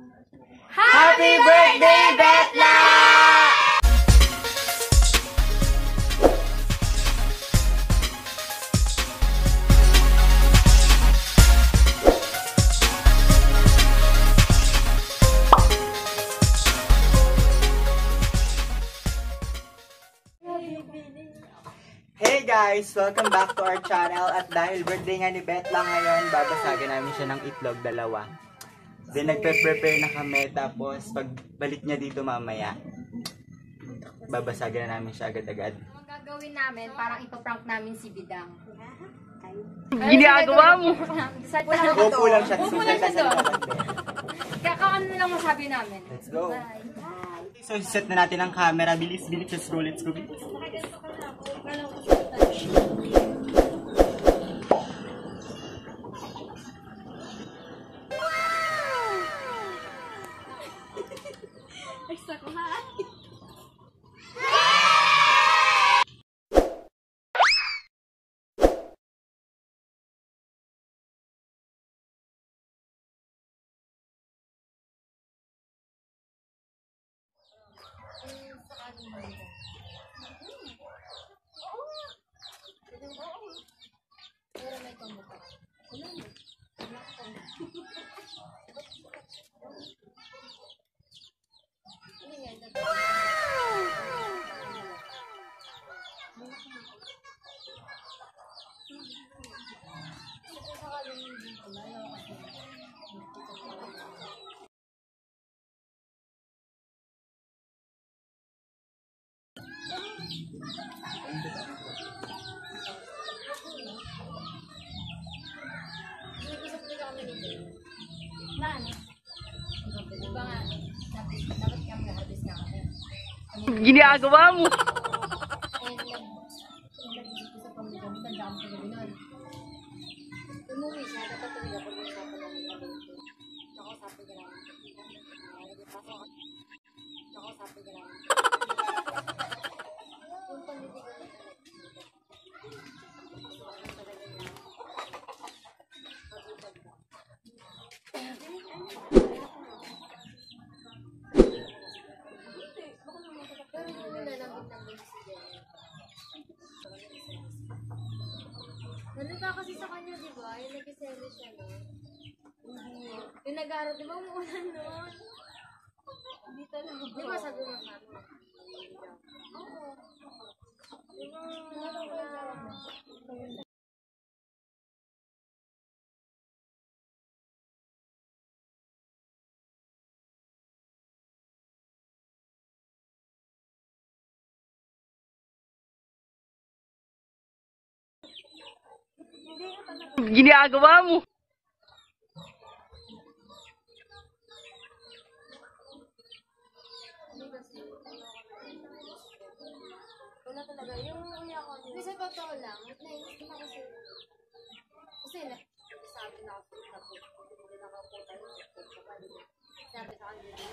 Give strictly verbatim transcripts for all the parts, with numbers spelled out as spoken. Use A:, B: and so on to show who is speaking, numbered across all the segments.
A: Happy birthday, Betla!
B: Hey guys! Welcome back to our channel. At dahil birthday nga ni Betla ngayon, babasagin namin siya ng itlog dalawa. Then nagpe-prepare na kami, tapos pagbalik niya dito mamaya, babasagin na namin siya agad-agad.
C: Ang gagawin namin, parang ipaprank namin si Bidang.
A: Ginagawa mo!
B: Upo lang siya.
C: Upo lang siya doon. Kakaano na lang masabi namin.
B: Let's go! So set na natin ang camera. Bilis, bilis. Let's go, let's go. Bilis.
A: Ginagawa mo!
C: Umuwi siya, dapat talaga pag-usapan lang yung pag-usapan. Nakasapin ka lang. Nakasapin ka lang. Yung pag-ibig ko Nalita kasi sa kanya, di ba? Yung nag-isele siya, no? Yung nag-aaral, di ba? Umuulan nun. Hindi talaga. Di ba sabi mo nga? Oo. Di ba?
A: Ginagawa mo!
C: Wala talaga. Yung uya ko, hindi sa totoo lang. Nainis na kasi. Kasi sabi na ako sa tapos. Hindi nakapunta yung sabi sa kanila.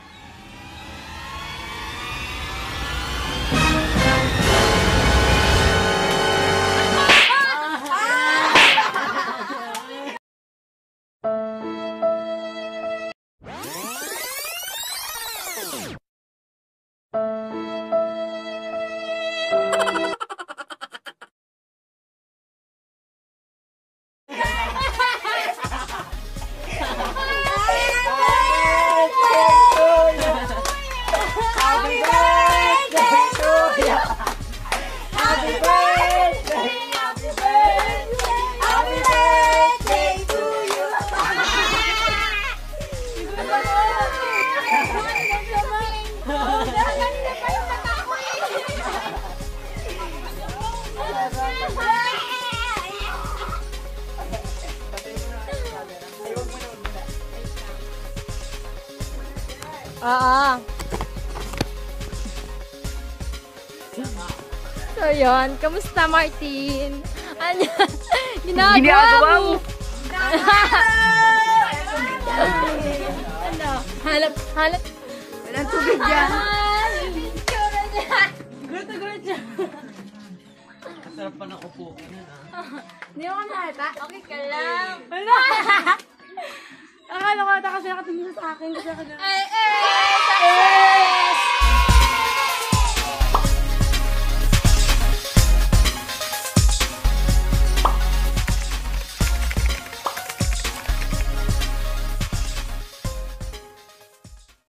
A: Oo.
C: So yun, kamusta Martin? Ano? Ginagawa,
A: Ginagawa mo!
C: Ano? Halap, halap.
A: Walang tubig dyan.
C: Tsura dyan.
A: Gulat na gulat dyan. Masarap pa ng upo.
C: Hindi mo ka nakita? Okay ka lang.
A: Wala!
D: Akala ko ata kasi nakatingin sa akin kasi ako na.
C: Ay, ay!